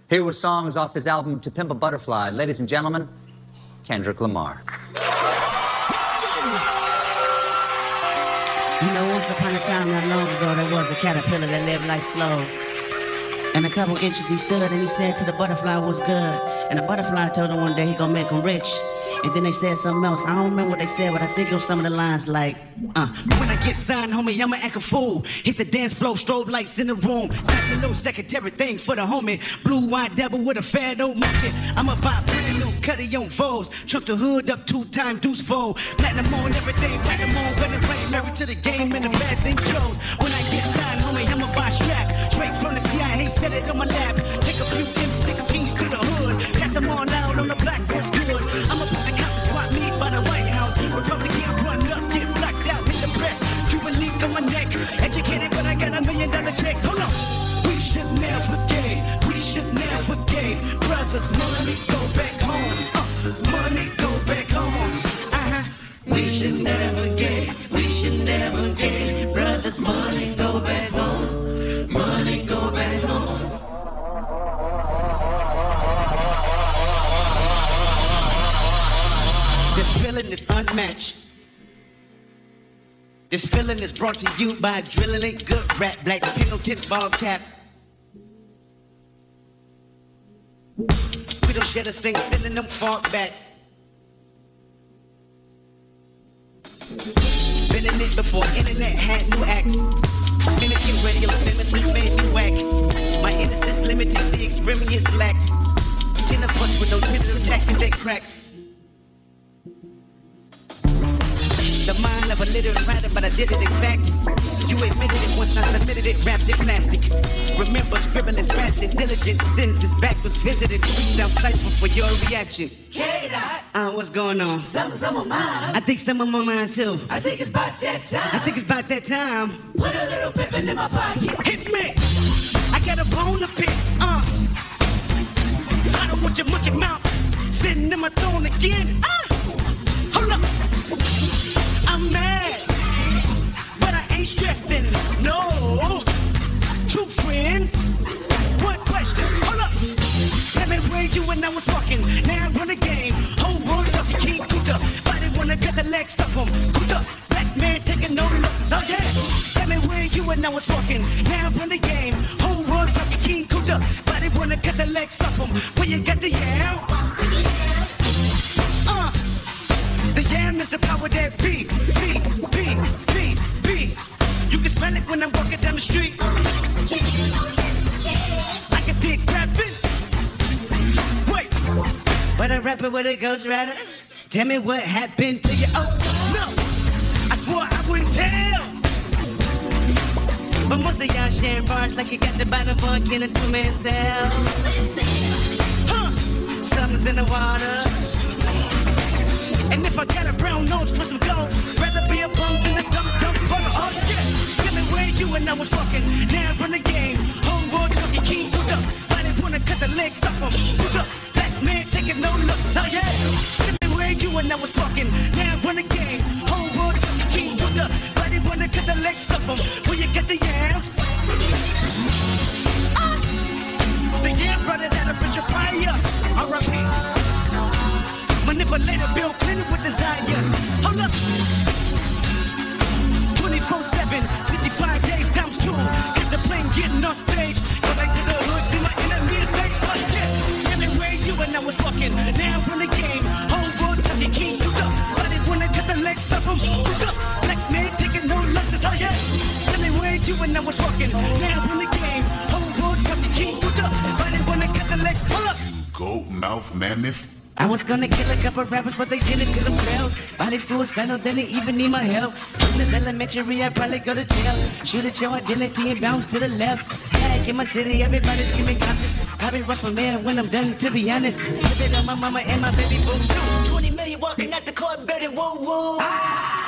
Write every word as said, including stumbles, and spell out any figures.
Here were songs off his album To Pimp a Butterfly. Ladies and gentlemen, Kendrick Lamar. You know, once upon a time not long ago, there was a caterpillar that lived life slow. And a couple inches he stood and he said to the butterfly what's good. And the butterfly told him one day he gonna make him rich. And then they said something else. I don't remember what they said, but I think it was some of the lines like, uh, when I get signed, homie, I'ma act a fool. Hit the dance floor, strobe lights in the room. Snatch a little secretary thing for the homie. Blue-eyed devil with a fat old monkey. I'ma buy brand new cutty on Vols. Trunk the hood up two times, deuce fold. Platinum on everything, platinum on when it rain. Married to the game and the bad thing chose. When I get signed, homie, I'ma buy strap. Straight from the C I A, set it on my lap. Take a few M sixteens to the hood. Pass them all out on the black horse good. I'ma put the cops spot me by the White House. Republican run up, get sucked out in the press. Cuban link on my neck. Educated, but I got a million dollar check. Hold on. We should never gay. We should never gay. Brothers, money, go back home. Uh, money, go back home. Uh-huh. We should never gay. We should never gay. Brothers, money, go back home. Money, go back home. This feeling is unmatched. This feeling is brought to you by Adrenaline, good rap, black Pendleton ball cap. We don't share the same, sending them far back. Been in it before internet had new acts. Mimicking radio's nemesis made me whack. My innocence limited, the experience lacked. Ten of us with no tentative tactic that cracked. The mind of a literate writer, but I did it in fact. You admitted it once I submitted it, wrapped in plastic. Remember scribbling, scratching, diligent since his back was visited. Reached out cipher for your reaction. K-Dot. Uh, what's going on? Some, some of mine. I think some of my mind too. I think it's about that time. I think it's about that time. Put a little pippin' in my pocket. Hit me. I got a bone to pick. Uh. I don't want your monkey mouth sitting in my throne again. Ah. Hold up. I'm mad, but I ain't stressing, no. True friends, one question, hold up. Tell me where you and I was walking, now I run the game. Whole world talking King Kuta, body wanna cut the legs off him. Kuta, black man taking no losses, oh yeah. Tell me where you and I was walking, now I run the game. Whole world talking King Kuta, body wanna cut the legs off him. Where you got the yam? Uh. The yam is the power that be, be, be, be, be. You can smell it when I'm walking down the street. Like a dick rapping. Wait, but a rapper with a ghost rider. Tell me what happened to you. Oh, no, I swore I wouldn't tell. But most of y'all sharing bars like you got the bottom bunk in a two-man cell. Huh, something's in the water. And if I got a brown nose for some gold, rather be a bum than a dumb, dumb brother. Oh yeah, tell me where you and I was walking. Now I run the game. Whole world talking King Buddha. Body wanna cut the legs off him. Buddha, black man taking no losses. Oh yeah, tell me where you and I was walking. Now I run the game. Whole world talking King Buddha. Body wanna cut the legs off him. Where you got the yams? Ah, the yam brother that a Bishop Pryor. R I P Manipulator Bill Clinton with desires. Hold up. twenty-four seven, sixty-five days times two. Got the plane getting on stage. Go back to the hood, see my enemies say, fuck yeah. Tell me where you and I was walking. Now from the game. Whole world talking King Kuta. But it wanna cut the legs off him. Kuta. Black man taking no losses. Oh yeah. Tell me where you and I was walking. Now from the game. Whole world talking King Kuta. But it wanna cut the legs. Hold up. Goat mouth mammoth. I was gonna kill a couple rappers, but they did it to themselves. Body suicidal, they didn't even need my help. This is elementary, I'd probably go to jail. Shoot at your identity and bounce to the left. Back in my city, everybody screaming constant. Probably rough for man when I'm done, to be honest. Put it on my mama and my baby boo too. twenty million walking out the Colbert and whoa whoa. Ah!